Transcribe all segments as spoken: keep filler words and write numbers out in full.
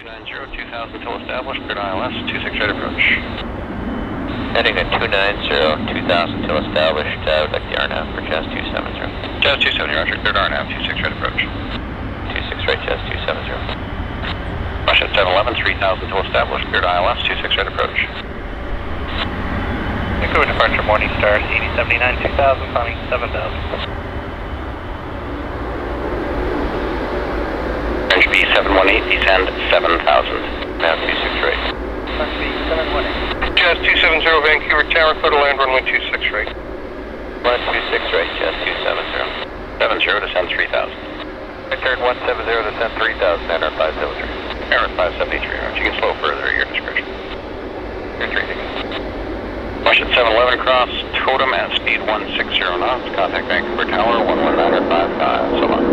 two nine zero, two thousand till established, cleared I L S, two six right approach. Heading at two nine zero, two thousand till established, uh, would like the R N A V for Jazz two seven zero. Jazz two seven zero, roger, cleared R N A V, two six right approach. two six right, Jazz two seven zero. Russia seven eleven, three thousand till established, cleared I L S, two six right approach. Vancouver departure Morning Star, eighty seventy-nine, two thousand, climbing seven thousand. French B seven one eight, descend seven thousand. Now two six right. French B seven one eight. Jazz two seven zero, Vancouver Tower, clear to land runway two six right. one two six right, Jazz two seven zero. seven zero, descend three thousand. Return one seven zero, descend three thousand, enter five seven three. Error five seventy-three, roger, you can slow further at your discretion. You're three six. Russian seven eleven cross, totem at speed one six zero knots, contact Vancouver Tower, one one nine five five, so long.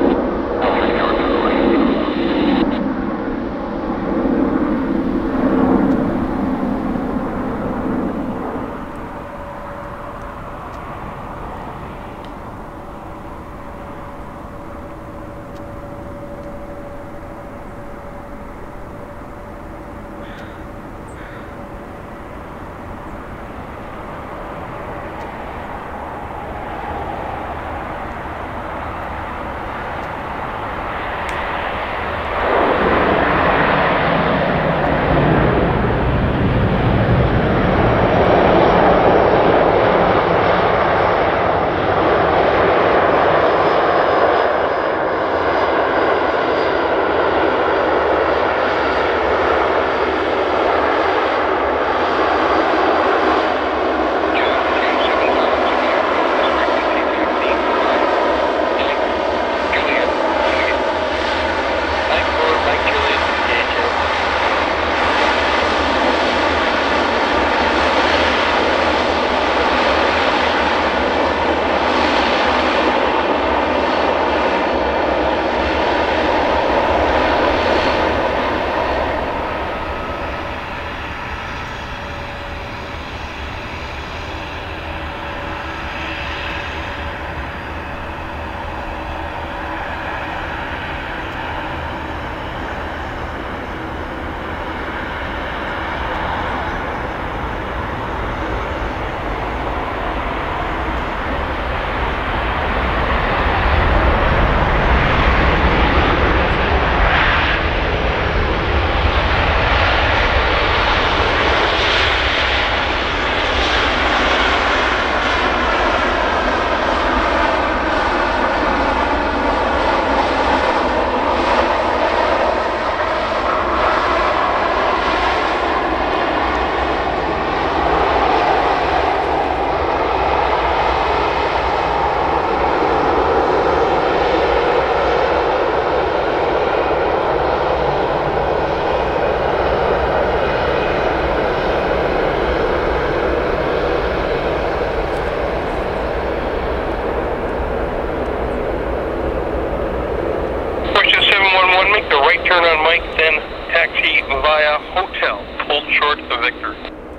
Make the right turn on Mike, then taxi via Hotel, hold short of Victor.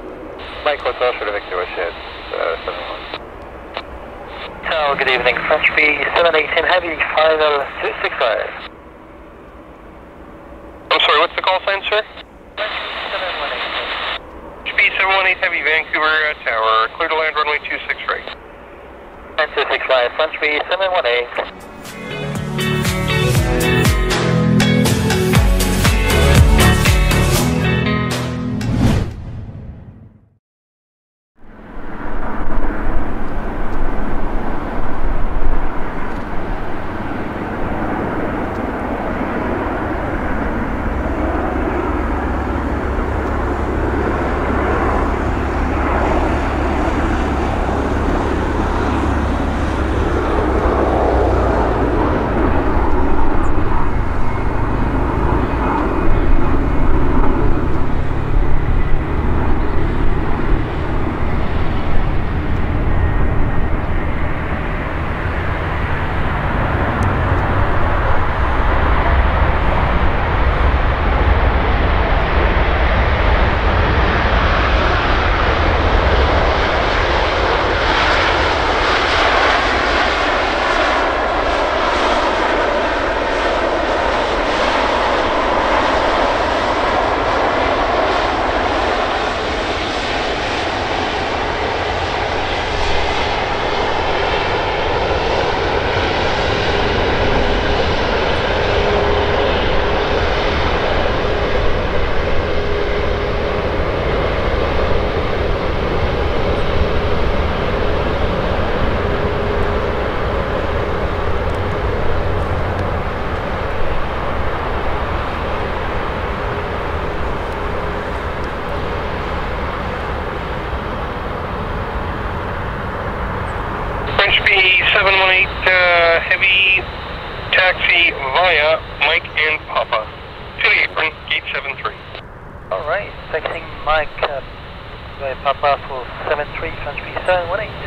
Mike, Hotel short of Victor, what's it? Uh, seven one. Tower, good evening. French B seven eighteen heavy, final two six five. I'm sorry, what's the call sign, sir? French B seven one eight. French B seven one eight heavy, Vancouver uh, Tower, clear to land runway two six right. two six five, French B seven one eight. seven one eight, uh, heavy taxi via Mike and Papa. To the apron, gate seven three. Alright, taxiing Mike uh, by Papa for seven three, French B seven one eight.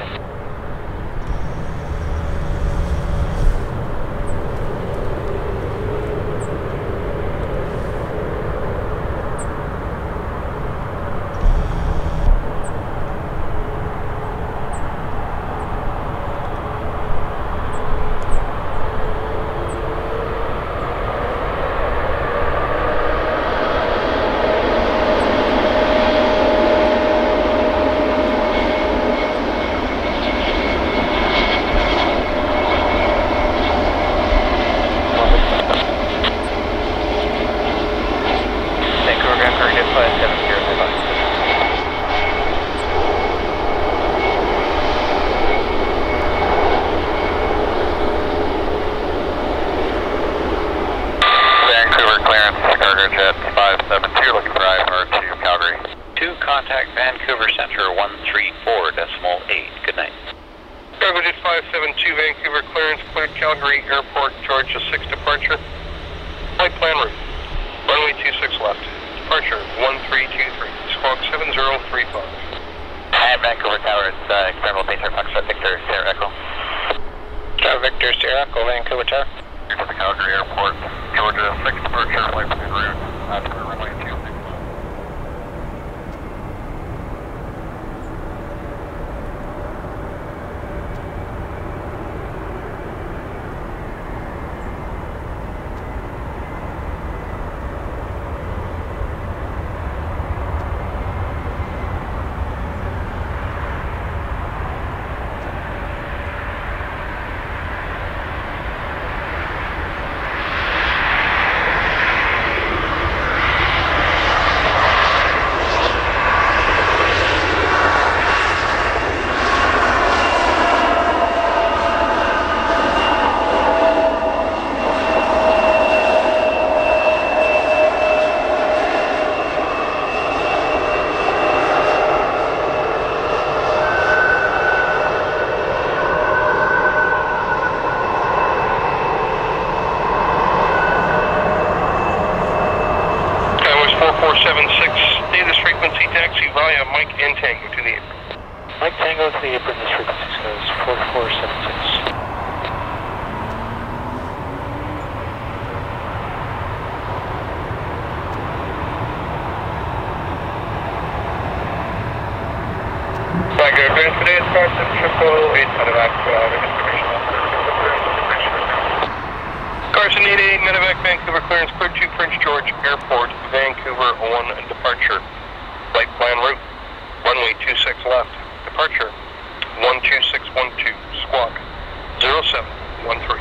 Contact Vancouver Center one three four decimal eight. Good night. Cargo Jet five seven two, Vancouver clearance, cleared Calgary Airport, Georgia six departure. Flight plan route. Runway two six left. Departure one three two three. Squawk seven zero three five. Hi, Vancouver Tower. It's uh, Experimental Pacer Foxtrot Victor Sierra Echo. Star Victor Sierra Echo, Vancouver Tower. Here to the Calgary Airport, Georgia six departure, flight plan route. Uh, to runway two six. four seven six, status frequency taxi via Mike and Tango to the apron. Mike Tango to the apron, this frequency says four four seven six. Tango, advance today is Carson, triple eight, medevac, uh, information on Carson eight eight, medevac, Vancouver clearance, clear to Prince George Airport, Vancouver one departure. Flight plan route, runway two six left. Departure, one two six one two, squawk, zero seven one three.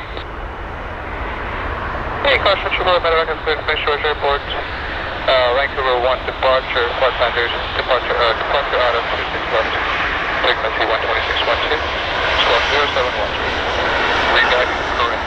Hey, Carson, triple eight, medevac, Prince George Airport, uh, Vancouver one departure, flight plan route, departure, uh, departure out of two six left. Frequency one two six one two, squawk zero seven one three. Reguide correct.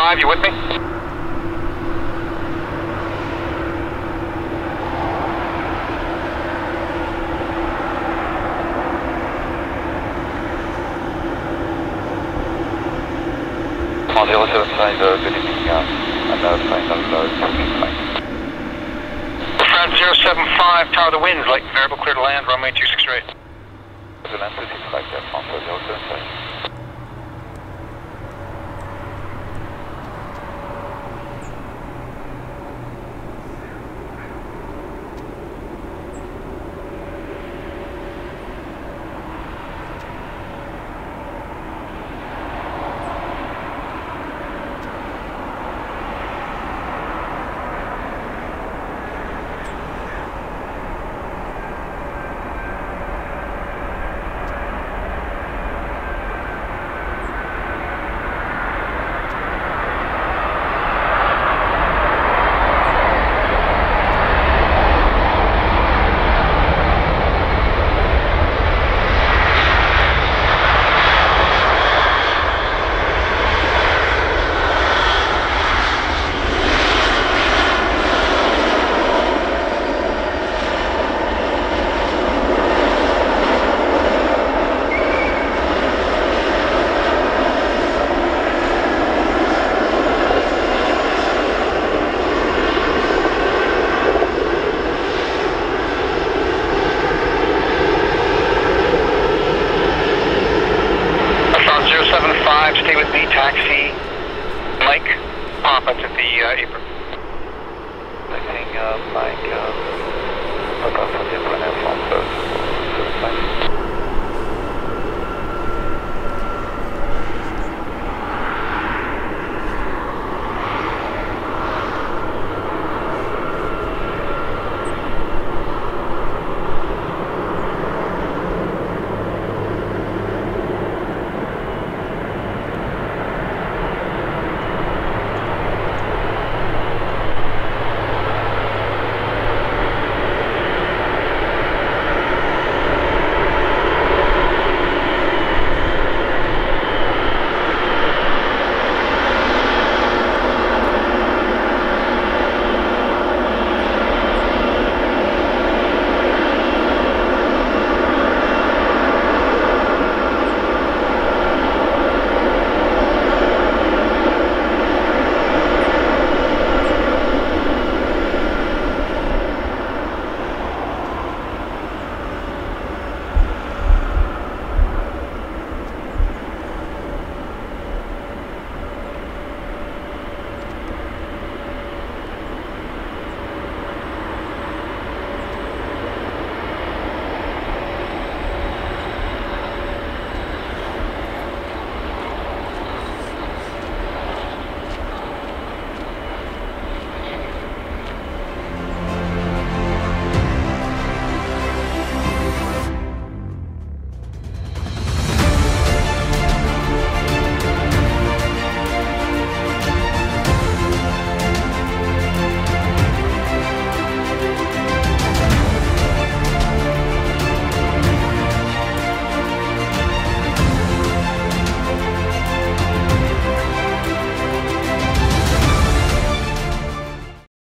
five, you with me? zero seven five, uh, good evening, uh, and uh, final uh, traffic flight. France zero seven five, tower the winds, light variable clear to land, runway two six eight. The land two six five, uh, France zero seven five. Stay with me, taxi, Mike, Papa to the uh, apron. Taking uh, Mike, uh, Papa for the apron.